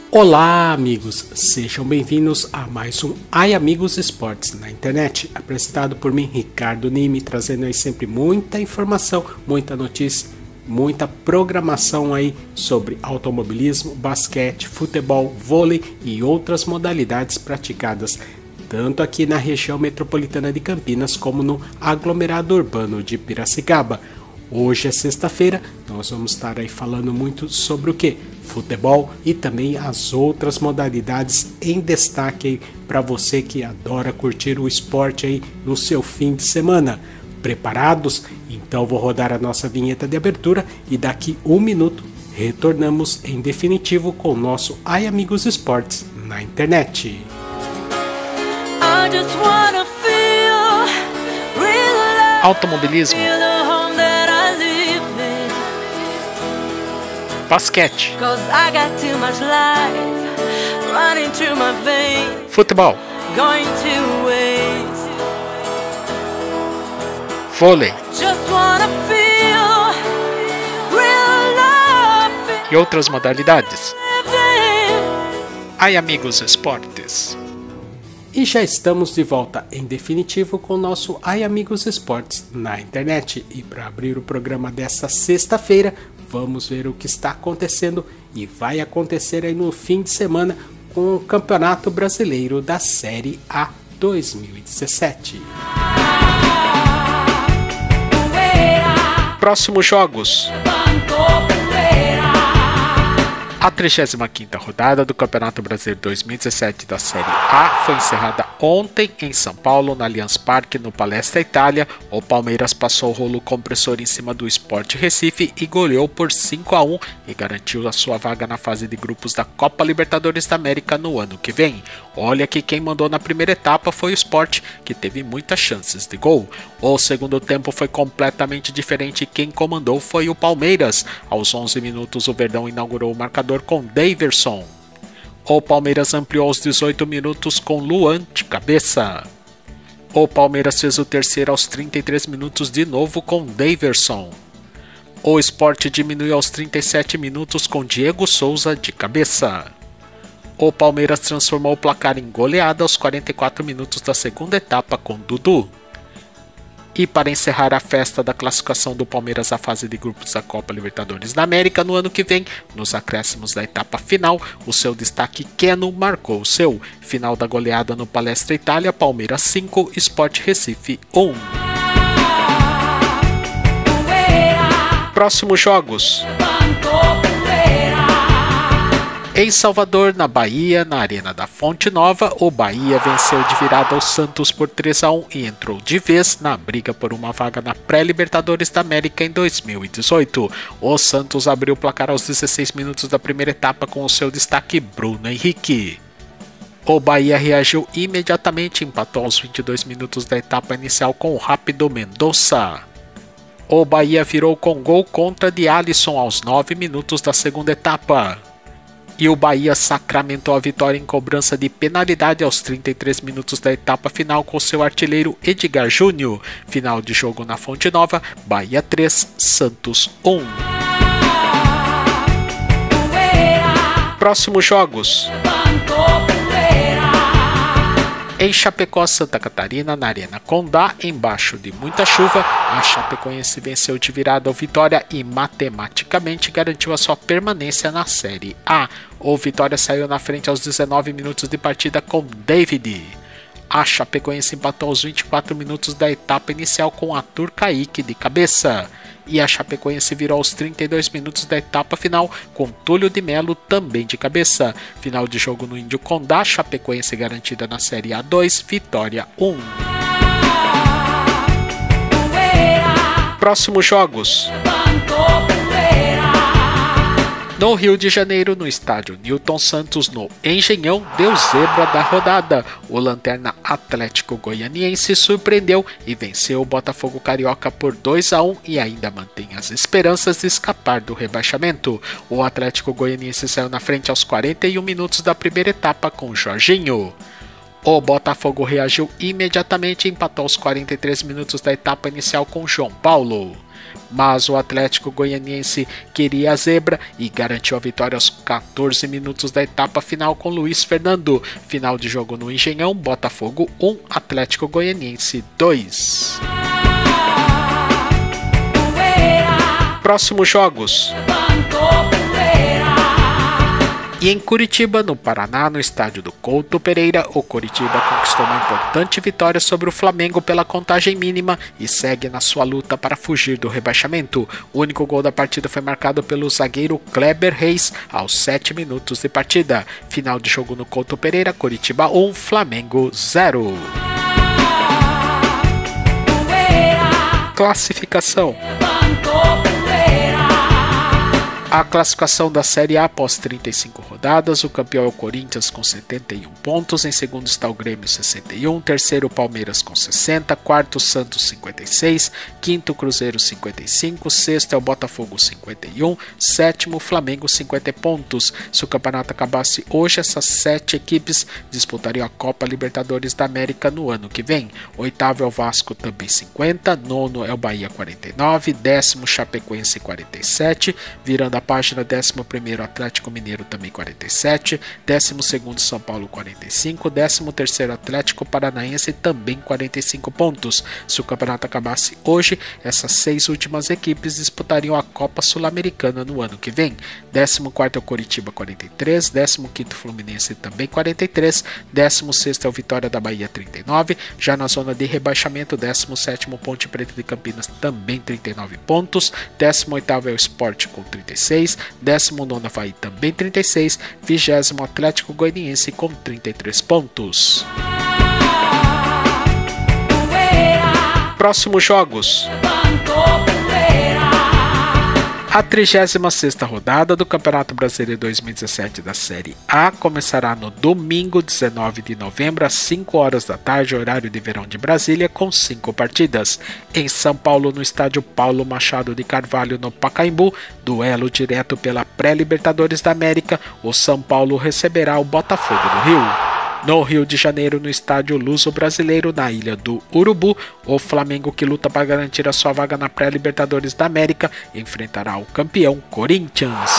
Olá amigos, sejam bem-vindos a mais um Amigos Esportes na internet, apresentado por mim, Ricardo Nime, trazendo aí sempre muita informação, muita notícia, muita programação aí sobre automobilismo, basquete, futebol, vôlei e outras modalidades praticadas tanto aqui na região metropolitana de Campinas como no aglomerado urbano de Piracicaba. Hoje é sexta-feira, nós vamos estar aí falando muito sobre o que? Futebol e também as outras modalidades em destaque aí para você que adora curtir o esporte aí no seu fim de semana. Preparados? Então vou rodar a nossa vinheta de abertura e daqui um minuto retornamos em definitivo com o nosso Amigos Esportes na internet. Automobilismo, basquete, futebol, vôlei e outras modalidades. Amigos Esportes. E já estamos de volta em definitivo com o nosso Amigos Esportes na internet. E para abrir o programa desta sexta-feira, vamos ver o que está acontecendo e vai acontecer aí no fim de semana com o Campeonato Brasileiro da Série A 2017. Próximos jogos. A 35ª rodada do Campeonato Brasileiro 2017 da Série A foi encerrada ontem em São Paulo, no Allianz Parque, no Palestra Itália. O Palmeiras passou o rolo compressor em cima do Sport Recife e goleou por 5-1 e garantiu a sua vaga na fase de grupos da Copa Libertadores da América no ano que vem. Olha que quem mandou na primeira etapa foi o Sport, que teve muitas chances de gol. O segundo tempo foi completamente diferente e quem comandou foi o Palmeiras. Aos 11 minutos o Verdão inaugurou o marcador com Daverson. O Palmeiras ampliou aos 18 minutos com Luan de cabeça. O Palmeiras fez o terceiro aos 33 minutos de novo com Daverson. O Sport diminuiu aos 37 minutos com Diego Souza de cabeça. O Palmeiras transformou o placar em goleada aos 44 minutos da segunda etapa com Dudu. E para encerrar a festa da classificação do Palmeiras à fase de grupos da Copa Libertadores da América no ano que vem, nos acréscimos da etapa final, o seu destaque Keno marcou o seu. Final da goleada no Palestra Itália, Palmeiras 5, Sport Recife 1. Próximos jogos. Em Salvador, na Bahia, na Arena da Fonte Nova, o Bahia venceu de virada o Santos por 3-1 e entrou de vez na briga por uma vaga na pré-Libertadores da América em 2018. O Santos abriu o placar aos 16 minutos da primeira etapa com o seu destaque Bruno Henrique. O Bahia reagiu imediatamente e empatou aos 22 minutos da etapa inicial com o rápido Mendonça. O Bahia virou com gol contra de Alisson aos 9 minutos da segunda etapa. E o Bahia sacramentou a vitória em cobrança de penalidade aos 33 minutos da etapa final com seu artilheiro Edgar Júnior. Final de jogo na Fonte Nova, Bahia 3, Santos 1. Próximos jogos. Em Chapecó, Santa Catarina, na Arena Condá, embaixo de muita chuva, a Chapecoense venceu de virada o Vitória e matematicamente garantiu a sua permanência na Série A. O Vitória saiu na frente aos 19 minutos de partida com David. A Chapecoense empatou aos 24 minutos da etapa inicial com Arthur Kaique de cabeça. E a Chapecoense virou aos 32 minutos da etapa final com Túlio de Melo também de cabeça. Final de jogo no Índio Condá, Chapecoense garantida na Série A2, Vitória 1. Próximos jogos. No Rio de Janeiro, no estádio Newton Santos, no Engenhão, deu zebra da rodada. O lanterna Atlético Goianiense surpreendeu e venceu o Botafogo Carioca por 2-1 e ainda mantém as esperanças de escapar do rebaixamento. O Atlético Goianiense saiu na frente aos 41 minutos da primeira etapa com Jorginho. O Botafogo reagiu imediatamente e empatou aos 43 minutos da etapa inicial com João Paulo. mas o Atlético Goianiense queria a zebra e garantiu a vitória aos 14 minutos da etapa final com Luiz Fernando. Final de jogo no Engenhão, Botafogo 1, Atlético Goianiense 2. Próximos jogos. E em Curitiba, no Paraná, no estádio do Couto Pereira, o Coritiba conquistou uma importante vitória sobre o Flamengo pela contagem mínima e segue na sua luta para fugir do rebaixamento. O único gol da partida foi marcado pelo zagueiro Kleber Reis aos 7 minutos de partida. Final de jogo no Couto Pereira, Coritiba 1, Flamengo 0. Classificação. A classificação da Série A após 35 rodadas, o campeão é o Corinthians com 71 pontos, em segundo está o Grêmio 61, terceiro o Palmeiras com 60, quarto o Santos 56, quinto o Cruzeiro 55, sexto é o Botafogo 51, sétimo o Flamengo 50 pontos. Se o campeonato acabasse hoje, essas 7 equipes disputariam a Copa Libertadores da América no ano que vem. Oitavo é o Vasco também 50, nono é o Bahia 49, décimo Chapecoense 47, virando a página 11º Atlético Mineiro também 47, 12º São Paulo 45, 13º Atlético Paranaense também 45 pontos. Se o campeonato acabasse hoje, essas 6 últimas equipes disputariam a Copa Sul-Americana no ano que vem. 14º é o Coritiba 43, 15º Fluminense também 43, 16º é o Vitória da Bahia 39, já na zona de rebaixamento 17º Ponte Preta de Campinas também 39 pontos, 18º é o Sport com 36, 19º Avaí também 36, 20º Atlético Goianiense com 33 pontos. Próximos jogos. A 36ª rodada do Campeonato Brasileiro 2017 da Série A começará no domingo 19 de novembro às 5 horas da tarde, horário de verão de Brasília, com 5 partidas. Em São Paulo, no estádio Paulo Machado de Carvalho, no Pacaembu, duelo direto pela pré-Libertadores da América, o São Paulo receberá o Botafogo do Rio. No Rio de Janeiro, no estádio Luso Brasileiro, na Ilha do Urubu, o Flamengo, que luta para garantir a sua vaga na pré-Libertadores da América, enfrentará o campeão Corinthians.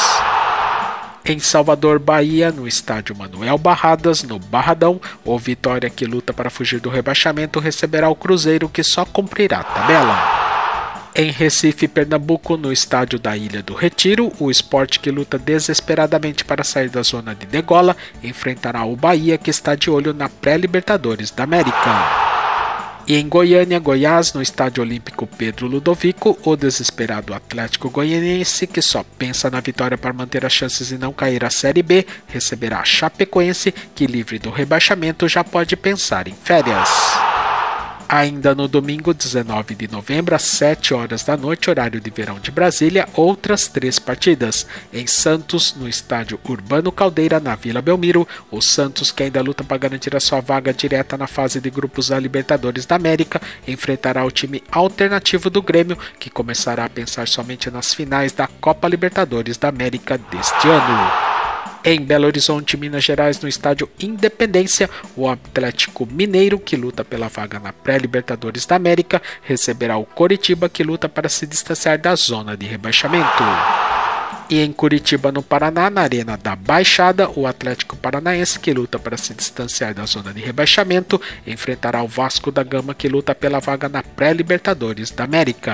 Em Salvador, Bahia, no estádio Manuel Barradas, no Barradão, o Vitória, que luta para fugir do rebaixamento, receberá o Cruzeiro, que só cumprirá a tabela. Em Recife, Pernambuco, no estádio da Ilha do Retiro, o Sport, que luta desesperadamente para sair da zona de degola, enfrentará o Bahia, que está de olho na pré-Libertadores da América. E em Goiânia, Goiás, no estádio Olímpico Pedro Ludovico, o desesperado Atlético Goianiense, que só pensa na vitória para manter as chances de não cair à Série B, receberá a Chapecoense, que livre do rebaixamento já pode pensar em férias. Ainda no domingo 19 de novembro, às 7 horas da noite, horário de verão de Brasília, outras 3 partidas. Em Santos, no estádio Urbano Caldeira, na Vila Belmiro, o Santos, que ainda luta para garantir a sua vaga direta na fase de grupos da Libertadores da América, enfrentará o time alternativo do Grêmio, que começará a pensar somente nas finais da Copa Libertadores da América deste ano. Em Belo Horizonte, Minas Gerais, no estádio Independência, o Atlético Mineiro, que luta pela vaga na pré-Libertadores da América, receberá o Coritiba, que luta para se distanciar da zona de rebaixamento. E em Curitiba, no Paraná, na Arena da Baixada, o Atlético Paranaense, que luta para se distanciar da zona de rebaixamento, enfrentará o Vasco da Gama, que luta pela vaga na pré-Libertadores da América.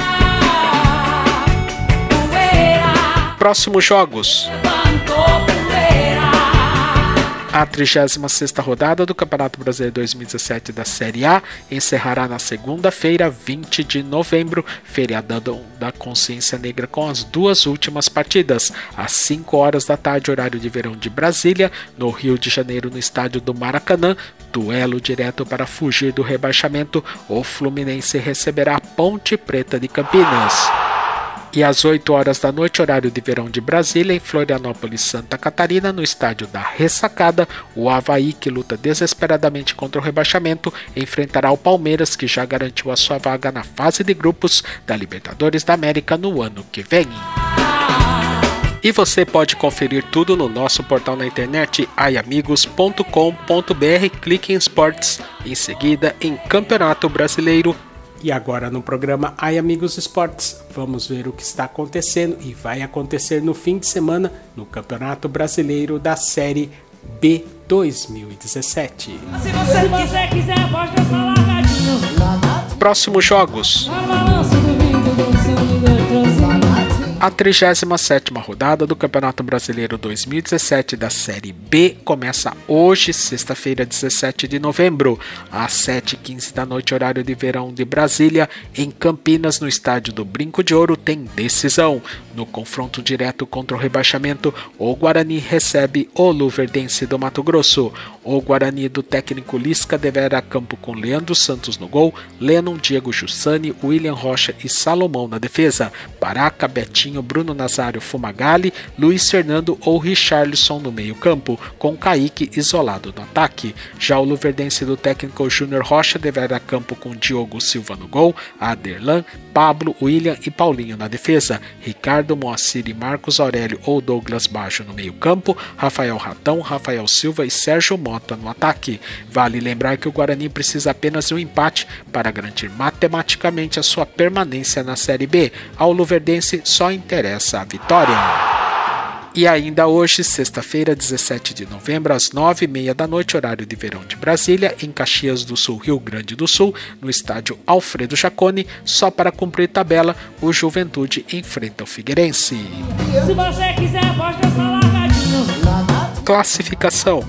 Próximos jogos. A 36ª rodada do Campeonato Brasileiro 2017 da Série A encerrará na segunda-feira, 20 de novembro, feriadão da Consciência Negra, com as 2 últimas partidas. Às 5 horas da tarde, horário de verão de Brasília, no Rio de Janeiro, no estádio do Maracanã, duelo direto para fugir do rebaixamento, o Fluminense receberá a Ponte Preta de Campinas. E às 8 horas da noite, horário de verão de Brasília, em Florianópolis, Santa Catarina, no estádio da Ressacada, o Avaí, que luta desesperadamente contra o rebaixamento, enfrentará o Palmeiras, que já garantiu a sua vaga na fase de grupos da Libertadores da América no ano que vem. E você pode conferir tudo no nosso portal na internet aiamigos.com.br, clique em esportes, em seguida em Campeonato Brasileiro E agora no programa Ai Amigos Esportes, vamos ver o que está acontecendo e vai acontecer no fim de semana no Campeonato Brasileiro da Série B 2017. Se você quiser, pode dançar largadinho. Próximos jogos. A 37ª rodada do Campeonato Brasileiro 2017 da Série B começa hoje, sexta-feira, 17 de novembro, às 7h15 da noite, horário de verão de Brasília. Em Campinas, no estádio do Brinco de Ouro, tem decisão. No confronto direto contra o rebaixamento, o Guarani recebe o Luverdense do Mato Grosso. O Guarani do técnico Lisca deverá campo com Leandro Santos no gol, Lennon, Diego Jussani, William Rocha e Salomão na defesa, Baraca, Betinho, Bruno Nazário, Fumagalli, Luiz Fernando ou Richarlison no meio campo, com Kaique isolado no ataque. Já o Luverdense do técnico Júnior Rocha deverá campo com Diogo Silva no gol, Aderlan, Pablo, William e Paulinho na defesa, Ricardo, Moacir e Marcos Aurélio ou Douglas Baggio no meio campo, Rafael Ratão, Rafael Silva e Sérgio Mota no ataque. Vale lembrar que o Guarani precisa apenas de um empate para garantir matematicamente a sua permanência na Série B. Ao Luverdense só interessa a vitória. E ainda hoje, sexta-feira, 17 de novembro, às 9h30 da noite, horário de verão de Brasília, em Caxias do Sul, Rio Grande do Sul, no estádio Alfredo Jaconi, só para cumprir tabela, o Juventude enfrenta o Figueirense. Se você quiser, pode dançar largadinho. Classificação.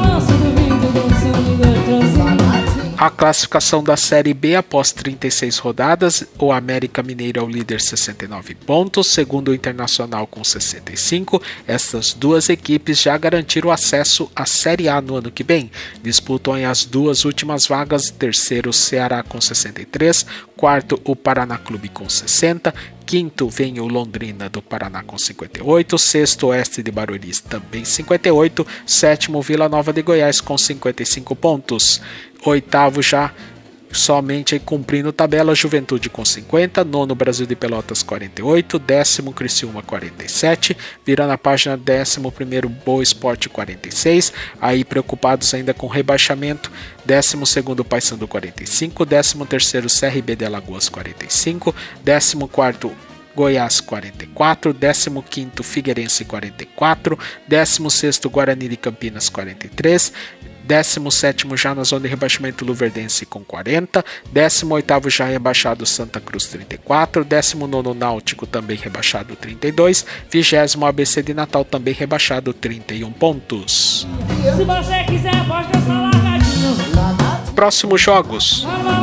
A classificação da Série B após 36 rodadas, o América Mineiro é o líder 69 pontos, segundo o Internacional com 65. Essas duas equipes já garantiram acesso à Série A no ano que vem. Disputam as duas últimas vagas, terceiro o Ceará com 63, quarto o Paraná Clube com 60, quinto vem o Londrina do Paraná com 58, sexto Oeste de Barueri também 58, sétimo Vila Nova de Goiás com 55 pontos. Oitavo já somente cumprindo tabela, Juventude com 50, nono Brasil de Pelotas 48, décimo Criciúma 47, virando a página, 11º Boa Esporte 46, aí preocupados ainda com rebaixamento, 12º Paysandu 45, 13º CRB de Alagoas 45, 14º Goiás 44, 15º Figueirense 44, 16º Guarani de Campinas 43, 17º já na zona de rebaixamento Luverdense com 40, 18º já rebaixado Santa Cruz 34, 19º Náutico também rebaixado 32, 20º ABC de Natal também rebaixado 31 pontos. Se você quiser, pode dançar largadinho. Próximos jogos.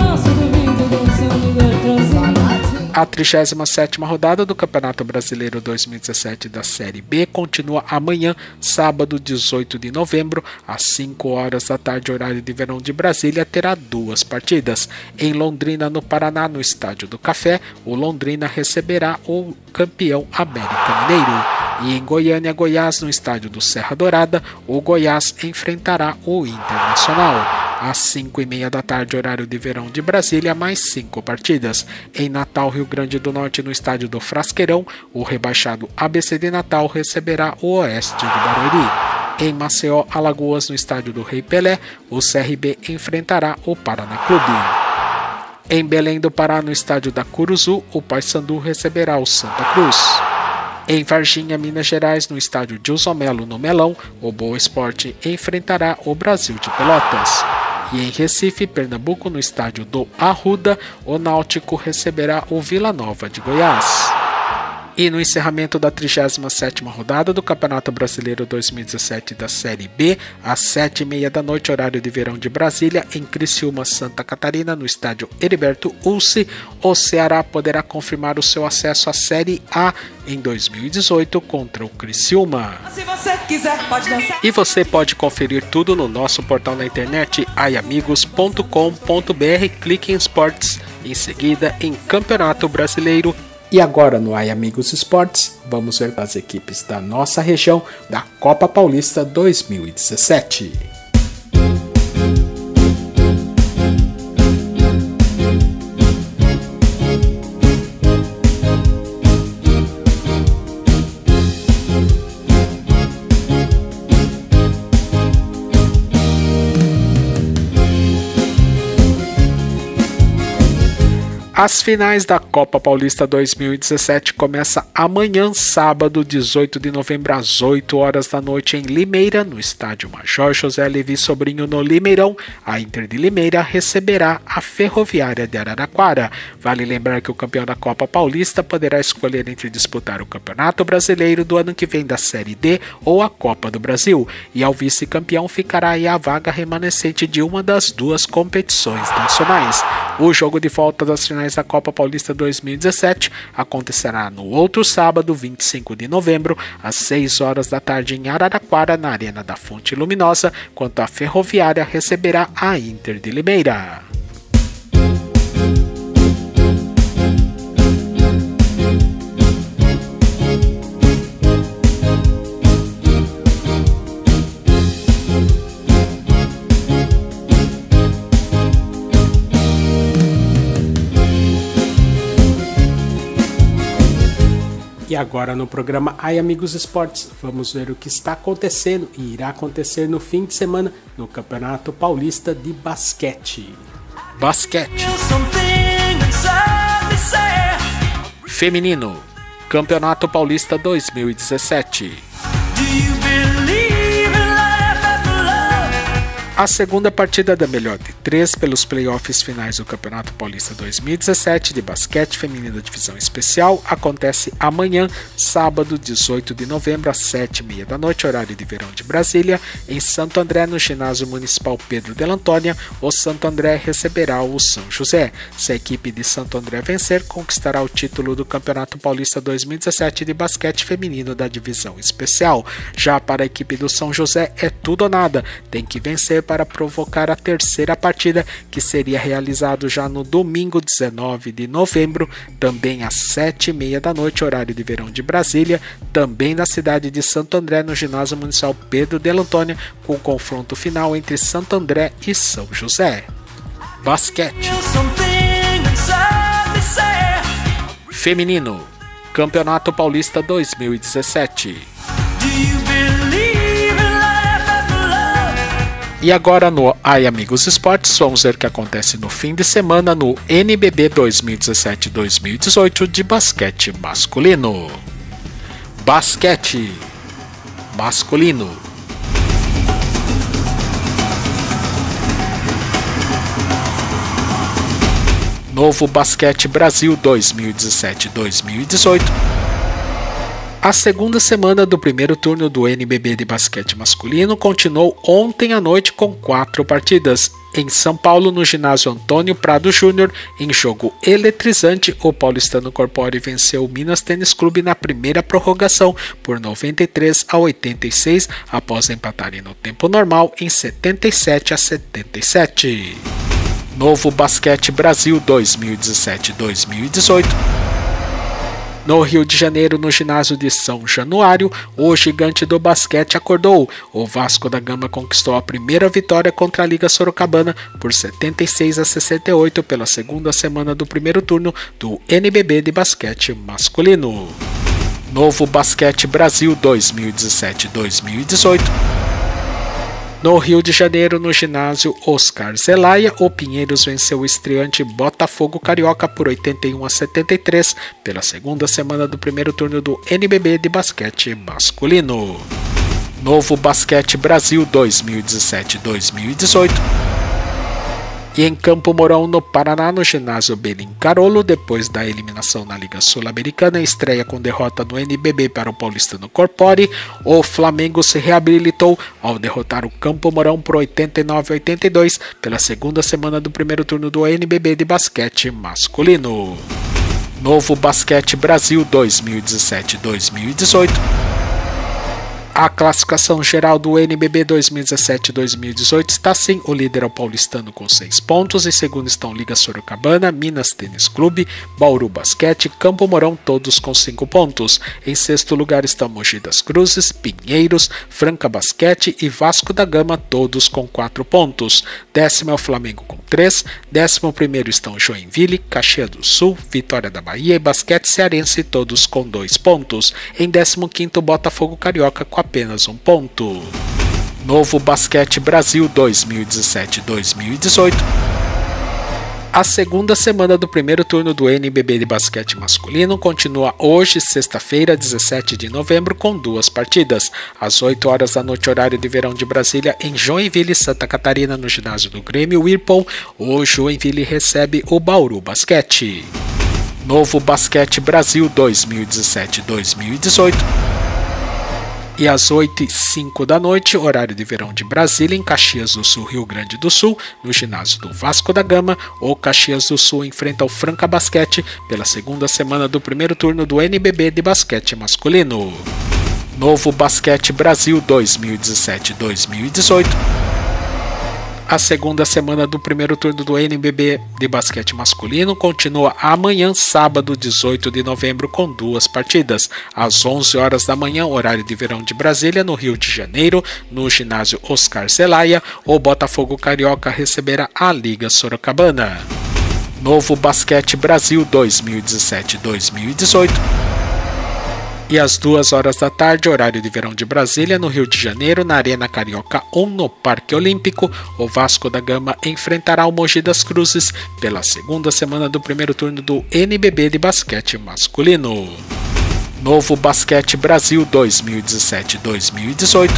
A 37ª rodada do Campeonato Brasileiro 2017 da Série B continua amanhã, sábado 18 de novembro, às 5 horas da tarde, horário de verão de Brasília, terá duas partidas. Em Londrina, no Paraná, no Estádio do Café, o Londrina receberá o campeão América Mineiro. E em Goiânia, Goiás, no estádio do Serra Dourada, o Goiás enfrentará o Internacional. Às 5h30 da tarde, horário de verão de Brasília, mais 5 partidas. Em Natal, Rio Grande do Norte, no estádio do Frasqueirão, o rebaixado ABC de Natal receberá o Oeste de Barueri. Em Maceió, Alagoas, no estádio do Rei Pelé, o CRB enfrentará o Paraná Clube. Em Belém do Pará, no estádio da Curuzu, o Paysandu receberá o Santa Cruz. Em Varginha, Minas Gerais, no estádio Gilson Melo, no Melão, o Boa Esporte enfrentará o Brasil de Pelotas. E em Recife, Pernambuco, no estádio do Arruda, o Náutico receberá o Vila Nova de Goiás. E no encerramento da 37ª rodada do Campeonato Brasileiro 2017 da Série B, às 7h30 da noite, horário de verão de Brasília, em Criciúma, Santa Catarina, no estádio Heriberto Ulce, o Ceará poderá confirmar o seu acesso à Série A em 2018 contra o Criciúma. Se você quiser, pode dançar. E você pode conferir tudo no nosso portal na internet aiamigos.com.br, clique em esportes, em seguida em Campeonato Brasileiro. E agora no Ai Amigos Esportes, vamos ver as equipes da nossa região da Copa Paulista 2017. As finais da Copa Paulista 2017 começam amanhã, sábado, 18 de novembro, às 8 horas da noite em Limeira, no estádio Major José Levi Sobrinho, no Limeirão. A Inter de Limeira receberá a Ferroviária de Araraquara. Vale lembrar que o campeão da Copa Paulista poderá escolher entre disputar o Campeonato Brasileiro do ano que vem da Série D ou a Copa do Brasil, e ao vice-campeão ficará aí a vaga remanescente de uma das duas competições nacionais. O jogo de volta das finais da Copa Paulista 2017 acontecerá no outro sábado, 25 de novembro, às 6 horas da tarde em Araraquara, na Arena da Fonte Luminosa, enquanto a Ferroviária receberá a Inter de Limeira. E agora no programa Ai Amigos Esportes, vamos ver o que está acontecendo e irá acontecer no fim de semana no Campeonato Paulista de Basquete. Basquete. Feminino. Campeonato Paulista 2017. A segunda partida da melhor de 3 pelos playoffs finais do Campeonato Paulista 2017 de basquete feminino divisão especial acontece amanhã, sábado, 18 de novembro, às 7h30 da noite, horário de verão de Brasília, em Santo André, no ginásio municipal Pedro de Antônia. O Santo André receberá o São José. Se a equipe de Santo André vencer, conquistará o título do Campeonato Paulista 2017 de basquete feminino da divisão especial. Já para a equipe do São José é tudo ou nada, tem que vencer para provocar a terceira partida, que seria realizado já no domingo 19 de novembro, também às 7h30 da noite, horário de verão de Brasília, também na cidade de Santo André, no ginásio municipal Pedro de Antônia, com o confronto final entre Santo André e São José. Basquete. Feminino. Campeonato Paulista 2017. E agora no Ai Amigos Esportes, vamos ver o que acontece no fim de semana no NBB 2017-2018 de basquete masculino. Basquete masculino. Novo Basquete Brasil 2017-2018. A segunda semana do primeiro turno do NBB de basquete masculino continuou ontem à noite com 4 partidas. Em São Paulo, no ginásio Antônio Prado Júnior, em jogo eletrizante, o paulistano Corpore venceu o Minas Tênis Clube na primeira prorrogação por 93-86, após empatarem no tempo normal em 77-77. Novo Basquete Brasil 2017-2018. No Rio de Janeiro, no ginásio de São Januário, o gigante do basquete acordou. O Vasco da Gama conquistou a primeira vitória contra a Liga Sorocabana por 76-68 pela segunda semana do primeiro turno do NBB de basquete masculino. Novo Basquete Brasil 2017-2018. No Rio de Janeiro, no ginásio Oscar Zelaya, o Pinheiros venceu o estreante Botafogo Carioca por 81-73 pela segunda semana do primeiro turno do NBB de basquete masculino. Novo Basquete Brasil 2017-2018. E em Campo Mourão, no Paraná, no ginásio Belim Carolo, depois da eliminação na Liga Sul-Americana, estreia com derrota no NBB para o paulistano Corpore, o Flamengo se reabilitou ao derrotar o Campo Mourão por 89-82 pela segunda semana do primeiro turno do NBB de basquete masculino. Novo Basquete Brasil 2017-2018. A classificação geral do NBB 2017-2018 está assim: o líder é o paulistano com 6 pontos, em segundo estão Liga Sorocabana, Minas Tênis Clube, Bauru Basquete, Campo Mourão, todos com 5 pontos. Em sexto lugar estão Mogi das Cruzes, Pinheiros, Franca Basquete e Vasco da Gama, todos com 4 pontos. Décimo é o Flamengo com 3, 11º estão Joinville, Caxias do Sul, Vitória da Bahia e Basquete Cearense, todos com 2 pontos. Em 15º, Botafogo Carioca com apenas 1 ponto. Novo Basquete Brasil 2017-2018. A segunda semana do primeiro turno do NBB de basquete masculino continua hoje, sexta-feira, 17 de novembro, com 2 partidas. Às 8 horas da noite, horário de verão de Brasília, em Joinville, Santa Catarina, no ginásio do Grêmio Whirlpool, o Joinville recebe o Bauru Basquete. Novo Basquete Brasil 2017-2018. E às 8h05 da noite, horário de verão de Brasília, em Caxias do Sul, Rio Grande do Sul, no ginásio do Vasco da Gama, o Caxias do Sul enfrenta o Franca Basquete pela segunda semana do primeiro turno do NBB de basquete masculino. Novo Basquete Brasil 2017-2018. A segunda semana do primeiro turno do NBB de basquete masculino continua amanhã, sábado, 18 de novembro, com 2 partidas. Às 11 horas da manhã, horário de verão de Brasília, no Rio de Janeiro, no ginásio Oscar Zelaya, o Botafogo Carioca receberá a Liga Sorocabana. Novo Basquete Brasil 2017-2018. E às 2 horas da tarde, horário de verão de Brasília, no Rio de Janeiro, na Arena Carioca 1, no Parque Olímpico, o Vasco da Gama enfrentará o Mogi das Cruzes pela segunda semana do primeiro turno do NBB de basquete masculino. Novo Basquete Brasil 2017-2018.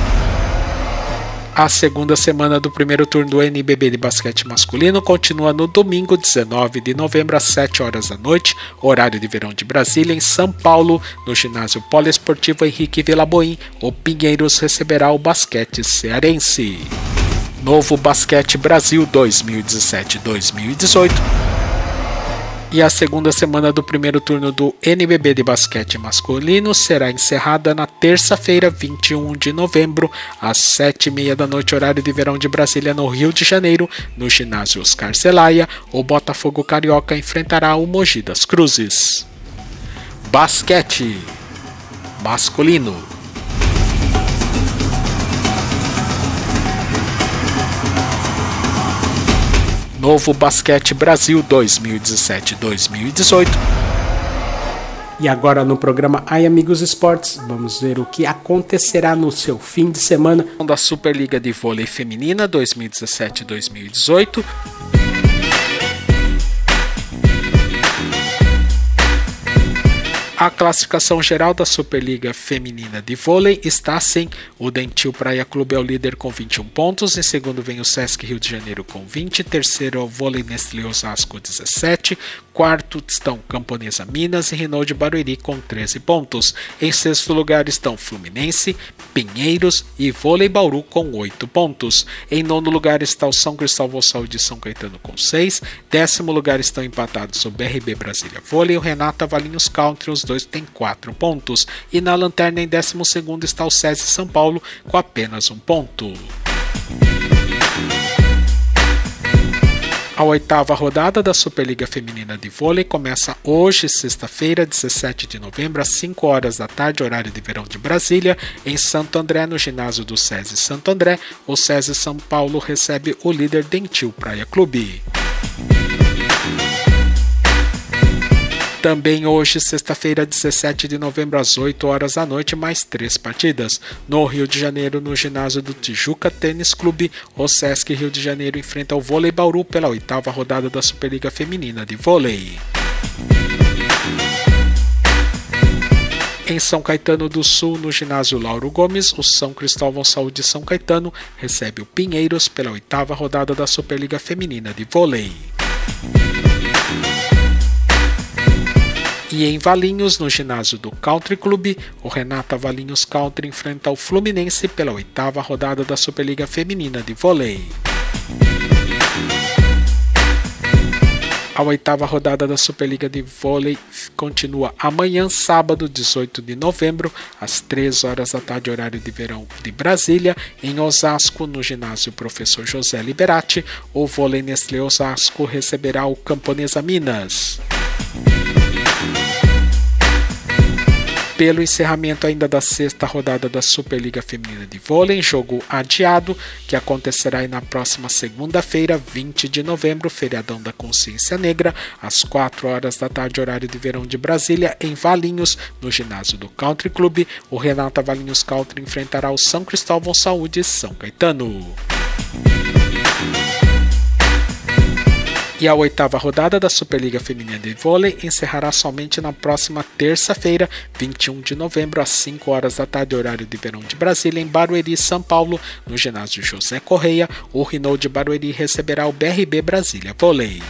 A segunda semana do primeiro turno do NBB de basquete masculino continua no domingo, 19 de novembro, às 7 horas da noite, horário de verão de Brasília, em São Paulo, no ginásio poliesportivo Henrique Villaboim, o Pinheiros receberá o basquete cearense. Novo Basquete Brasil 2017-2018. E a segunda semana do primeiro turno do NBB de basquete masculino será encerrada na terça-feira, 21 de novembro, às 7h30 da noite, horário de verão de Brasília, no Rio de Janeiro, no ginásio Oscar Zelaya, o Botafogo Carioca enfrentará o Mogi das Cruzes. Basquete masculino. Novo Basquete Brasil 2017-2018. E agora no programa Ai Amigos Esportes, vamos ver o que acontecerá no seu fim de semana da Superliga de Vôlei Feminina 2017-2018. A classificação geral da Superliga Feminina de Vôlei está assim: o Dentil Praia Clube é o líder com 21 pontos, em segundo vem o Sesc Rio de Janeiro com 20, terceiro é o Vôlei Nestlé Osasco 17, quarto estão Camponesa Minas e Renault de Barueri com 13 pontos. Em sexto lugar estão Fluminense, Pinheiros e Vôlei Bauru com 8 pontos. Em nono lugar está o São Cristóvão Saúde e São Caetano com 6, décimo lugar estão empatados o BRB Brasília Vôlei e o Renata Valinhos Country, os dois têm 4 pontos, e na lanterna em 12º está o SESI São Paulo com apenas 1 ponto. A 8ª rodada da Superliga Feminina de Vôlei começa hoje, sexta-feira, 17 de novembro, às 5 horas da tarde, horário de verão de Brasília, em Santo André, no ginásio do SESI Santo André. O SESI São Paulo recebe o líder Dentil Praia Clube. Também hoje, sexta-feira, 17 de novembro, às 8 horas da noite, mais 3 partidas. No Rio de Janeiro, no ginásio do Tijuca Tênis Clube, o Sesc Rio de Janeiro enfrenta o Vôlei Bauru pela 8ª rodada da Superliga Feminina de Vôlei. Em São Caetano do Sul, no ginásio Lauro Gomes, o São Cristóvão Saúde São Caetano recebe o Pinheiros pela 8ª rodada da Superliga Feminina de Vôlei. E em Valinhos, no ginásio do Country Club, o Renata Valinhos Country enfrenta o Fluminense pela 8ª rodada da Superliga Feminina de Vôlei. A 8ª rodada da Superliga de Vôlei continua amanhã, sábado, 18 de novembro, às 3 horas da tarde, horário de verão de Brasília, em Osasco, no ginásio Professor José Liberati. O Vôlei Nestlé Osasco receberá o Camponesa Minas. Pelo encerramento ainda da 6ª rodada da Superliga Feminina de Vôlei, jogo adiado, que acontecerá na próxima segunda-feira, 20 de novembro, feriadão da Consciência Negra, às 4 horas da tarde, horário de verão de Brasília, em Valinhos, no ginásio do Country Club. O Renata Valinhos Country enfrentará o São Cristóvão Saúde e São Caetano. E a 8ª rodada da Superliga Feminina de Vôlei encerrará somente na próxima terça-feira, 21 de novembro, às 5 horas da tarde, horário de verão de Brasília, em Barueri, São Paulo, no ginásio José Correia. O Renault de Barueri receberá o BRB Brasília Vôlei.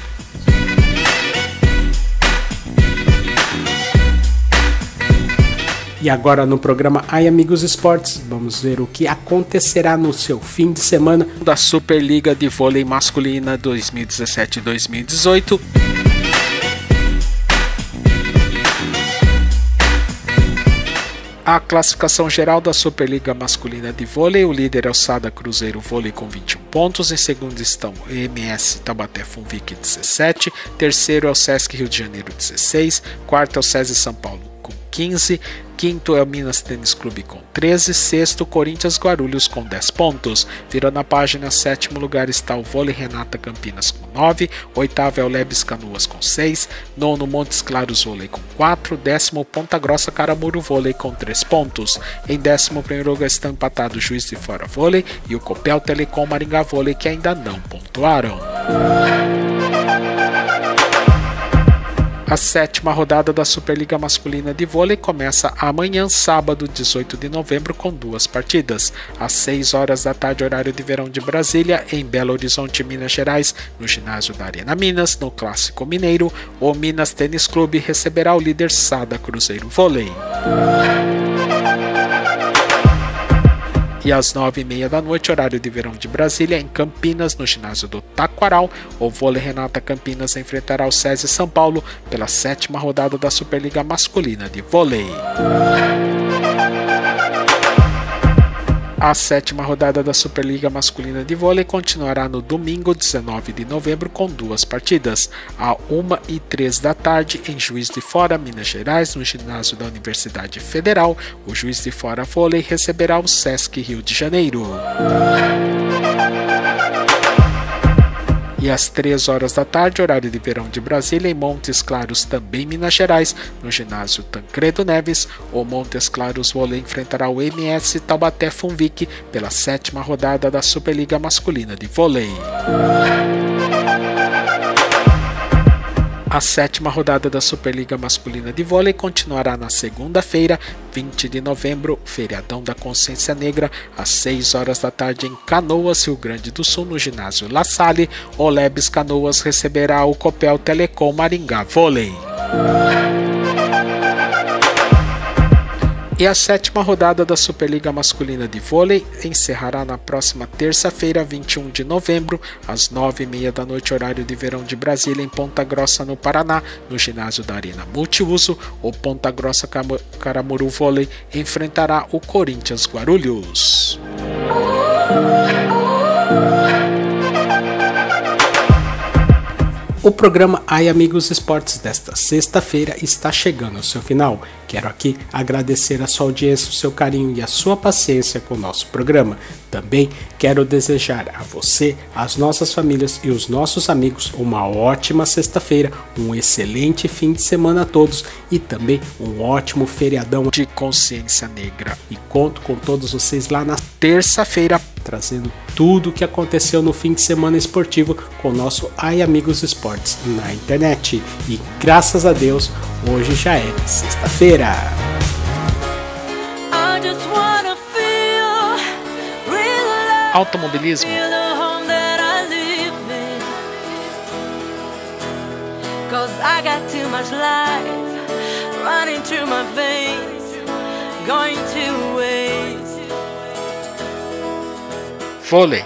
E agora no programa Ai Amigos Esportes, vamos ver o que acontecerá no seu fim de semana da Superliga de Vôlei Masculina 2017-2018. A classificação geral da Superliga Masculina de Vôlei: o líder é o Sada Cruzeiro Vôlei com 21 pontos, em segundo estão o MS Taubaté Funvic 17, terceiro é o Sesc Rio de Janeiro 16, quarto é o SESI São Paulo com 15, quinto é o Minas Tênis Clube com 13, sexto Corinthians Guarulhos com 10 pontos. Virando a página, sétimo lugar está o Vôlei Renata Campinas com 9, oitavo é o Lebes Canoas com 6, nono Montes Claros Vôlei com 4, décimo Ponta Grossa Caramuru Vôlei com 3 pontos. Em 11º lugar estão empatados Juiz de Fora Vôlei e o Copel Telecom Maringá Vôlei, que ainda não pontuaram. A 7ª rodada da Superliga Masculina de Vôlei começa amanhã, sábado, 18 de novembro, com 2 partidas. Às 6 horas da tarde, horário de verão de Brasília, em Belo Horizonte, Minas Gerais, no ginásio da Arena Minas, no Clássico Mineiro, o Minas Tênis Clube receberá o líder Sada Cruzeiro Vôlei. E às 9h30 da noite, horário de verão de Brasília, em Campinas, no ginásio do Taquaral, o Vôlei Renata Campinas enfrentará o SESI São Paulo pela 7ª rodada da Superliga Masculina de Vôlei. A 7ª rodada da Superliga Masculina de Vôlei continuará no domingo, 19 de novembro, com 2 partidas. À 1h03 da tarde, em Juiz de Fora, Minas Gerais, no ginásio da Universidade Federal, o Juiz de Fora Vôlei receberá o Sesc Rio de Janeiro. E às 3 horas da tarde, horário de verão de Brasília, em Montes Claros, também Minas Gerais, no ginásio Tancredo Neves, o Montes Claros Vôlei enfrentará o MS Taubaté Funvic pela 7ª rodada da Superliga Masculina de Vôlei. A 7ª rodada da Superliga Masculina de Vôlei continuará na segunda-feira, 20 de novembro, feriadão da Consciência Negra, às 6 horas da tarde, em Canoas, Rio Grande do Sul, no ginásio La Salle. O Lebes Canoas receberá o Copel Telecom Maringá Vôlei. E a 7ª rodada da Superliga Masculina de Vôlei encerrará na próxima terça-feira, 21 de novembro, às 9h30 da noite, horário de verão de Brasília, em Ponta Grossa, no Paraná, no ginásio da Arena Multiuso. O Ponta Grossa Caramuru Vôlei enfrentará o Corinthians Guarulhos. O programa Ai Amigos Esportes desta sexta-feira está chegando ao seu final. Quero aqui agradecer a sua audiência, o seu carinho e a sua paciência com o nosso programa. Também quero desejar a você, as nossas famílias e os nossos amigos uma ótima sexta-feira, um excelente fim de semana a todos e também um ótimo feriadão de Consciência Negra. E conto com todos vocês lá na terça-feira, trazendo tudo o que aconteceu no fim de semana esportivo com o nosso Ai Amigos Esportes na internet. E graças a Deus, hoje já é sexta-feira. Automobilismo, vôlei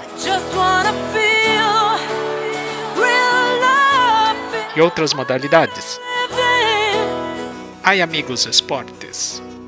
e outras modalidades. Ai Amigos Esportes.